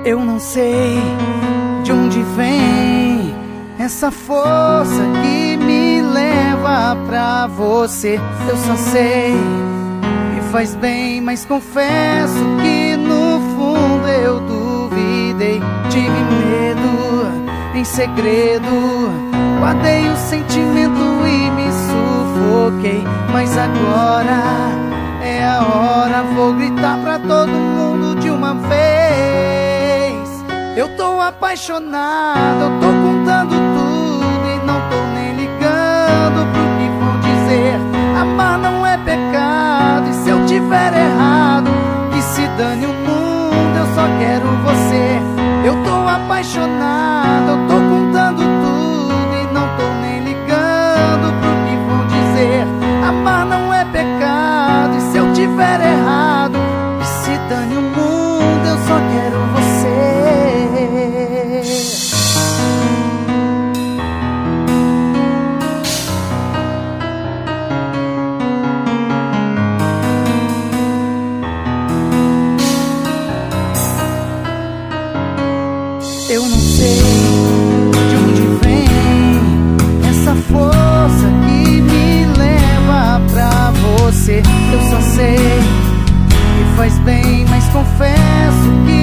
Eu não sei de onde vem essa força que me leva pra você. Eu só sei que faz bem, mas confesso que no fundo eu duvidei. Tive medo em segredo, guardei o sentimento e me sufoquei. Mas agora é a hora, vou gritar pra todo mundo de uma vez. Eu tô apaixonado, eu tô contando tudo e não tô nem ligando pro que vão dizer. Amar não é pecado, e se eu tiver errado, que se dane o mundo, eu só quero você. Eu tô apaixonado, eu tô contando tudo e não tô nem ligando pro que vão dizer. Amar não é pecado, e se eu tiver errado, que se dane o mundo, eu só quero você. Eu não sei de onde vem essa força que me leva pra você. Eu só sei que faz bem, mas confesso que